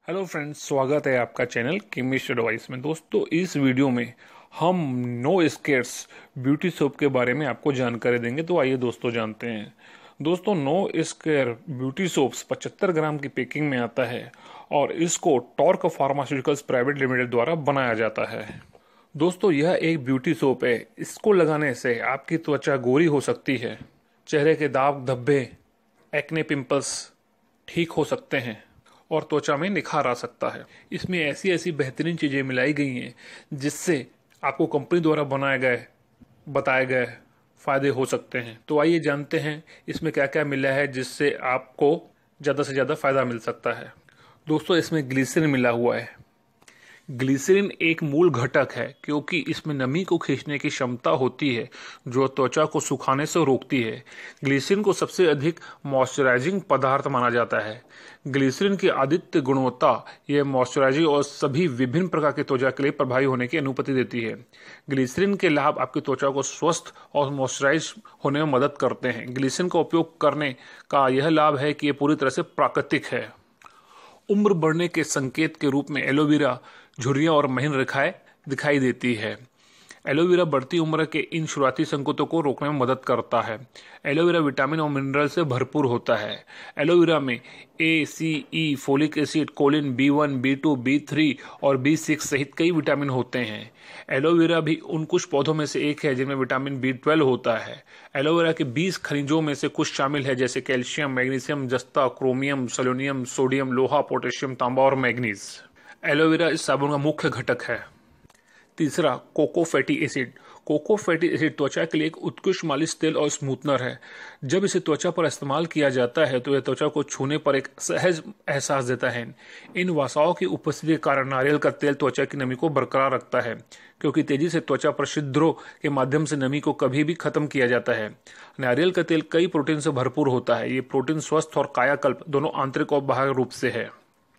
Hello friends, स्वागत है आपका चैनल chemistadvice में। दोस्तों, इस वीडियो में हम नो स्केर्स ब्यूटी सोप के बारे में आपको जानकारी देंगे। तो आइए दोस्तों जानते हैं। दोस्तों, no scar beauty soaps 75 gram की पैकिंग में आता है और इसको टॉर्क फार्मास्यूटिकल्स प्राइवेट लिमिटेड द्वारा बनाया जाता है। दोस्तों, यह एक ब्यूटी सोप है। इसको लगाने से आपकी त्वचा गोरी हो सकती है, चेहरे के दाग धब्बे, एक्ने, पिंपल्स ठीक हो सकते हैं और त्वचा में निखार आ सकता है। इसमें ऐसी ऐसी बेहतरीन चीजें मिलाई गई हैं जिससे आपको कंपनी द्वारा बताए गए फायदे हो सकते हैं। तो आइए जानते हैं इसमें क्या क्या मिला है जिससे आपको ज्यादा से ज्यादा फायदा मिल सकता है। दोस्तों, इसमें ग्लिसरीन मिला हुआ है। ग्लिसरीन एक मूल घटक है क्योंकि इसमें नमी को खींचने की क्षमता होती है जो त्वचा को सुखाने से रोकती है। ग्लिसरीन को सबसे अधिक मॉइस्चराइजिंग पदार्थ माना जाता है। ग्लिसरीन की आदित्य गुणवत्ता यह मॉइस्चराइजिंग और सभी विभिन्न प्रकार की त्वचा के लिए प्रभावी होने की अनुमति देती है। ग्लिसरीन के लाभ आपकी त्वचा को स्वस्थ और मॉइस्चराइज होने में मदद करते हैं। ग्लिसरीन का उपयोग करने का यह लाभ है कि यह पूरी तरह से प्राकृतिक है। उम्र बढ़ने के संकेत के रूप में एलोवेरा झुर्रियां और महीन रेखाएं दिखाई देती है। एलोवेरा बढ़ती उम्र के इन शुरुआती संकेतों को रोकने में मदद करता है। एलोवेरा विटामिन और मिनरल से भरपूर होता है। एलोवेरा में A, C, E, folic acid, choline, B1, B2, B3 और B6 सहित कई विटामिन होते हैं। एलोवेरा भी उन कुछ पौधों में से एक है जिनमें विटामिन B12 होता है। एलोवेरा के 20 खनिजों में से कुछ शामिल है जैसे कैल्शियम, मैग्नीशियम, जस्ता, क्रोमियम, सेलेनियम, सोडियम, लोहा, पोटेशियम, तांबा और मैग्नीज। एलोवेरा इस साबुन का मुख्य घटक है। तीसरा, cocoa fatty acid. Cocoa fatty acid त्वचा के लिए एक उत्कृष्ट मालिश तेल और स्मूथनर है। जब इसे त्वचा पर इस्तेमाल किया जाता है तो यह त्वचा को छूने पर एक सहज एहसास देता है। इन वसाओं की उपस्थिति के कारण नारियल का तेल त्वचा की नमी को बरकरार रखता है क्योंकि तेजी से त्वचा पर छिद्रों के माध्यम से नमी को कभी भी खत्म किया जाता है। नारियल का तेल कई प्रोटीन से भरपूर होता है। ये प्रोटीन स्वस्थ और कायाकल्प दोनों आंतरिक और बाह्य रूप से है।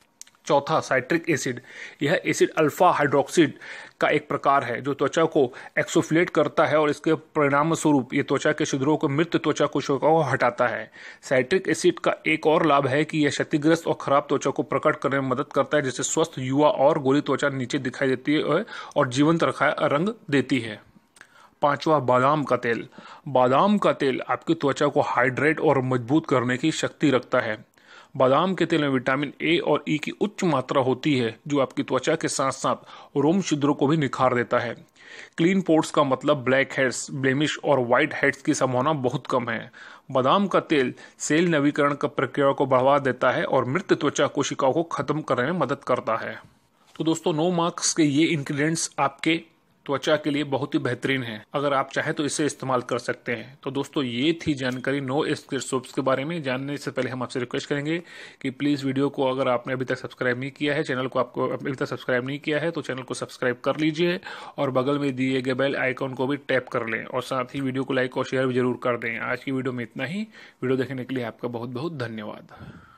चौथा, साइट्रिक एसिड। यह एसिड अल्फा हाइड्रोक्साइड का एक प्रकार है जो त्वचा को एक्सोफ्लेट करता है और इसके परिणाम स्वरूप ये त्वचा के छिद्रों को मृत त्वचा कोशिकाओं को हटाता है। साइट्रिक एसिड का एक और लाभ है कि यह क्षतिग्रस्त और खराब त्वचा को प्रकट करने में मदद करता है, जिससे स्वस्थ, युवा और गोरी त्वचा नीचे दिखाई देती है और जीवंत रंग देती है। पांचवा, बादाम का तेल। बादाम का तेल आपकी त्वचा को हाइड्रेट और मजबूत करने की शक्ति रखता है। बादाम के तेल में विटामिन ए और ई की उच्च मात्रा होती है जो आपकी त्वचा के साथ साथ रोम छिद्रों को भी निखार देता है। क्लीन पोर्स का मतलब ब्लैक हेड्स, ब्लेमिश और व्हाइट हेड्स की संभावना बहुत कम है। बादाम का तेल सेल नवीकरण की प्रक्रिया को बढ़ावा देता है और मृत त्वचा कोशिकाओं को खत्म करने में मदद करता है। तो दोस्तों, नो मार्क्स के ये इंग्रेडिएंट्स आपके त्वचा के लिए बहुत ही बेहतरीन है। अगर आप चाहें तो इसे इस्तेमाल कर सकते हैं। तो दोस्तों, ये थी जानकारी नो स्केर सोप्स के बारे में। जानने से पहले हम आपसे रिक्वेस्ट करेंगे कि प्लीज़ वीडियो को, अगर आपने अभी तक सब्सक्राइब नहीं किया है, चैनल को आपको अभी तक सब्सक्राइब नहीं किया है तो चैनल को सब्सक्राइब कर लीजिए और बगल में दिए गए बेल आइकॉन को भी टैप कर लें और साथ ही वीडियो को लाइक और शेयर भी जरूर कर दें। आज की वीडियो में इतना ही। वीडियो देखने के लिए आपका बहुत बहुत धन्यवाद।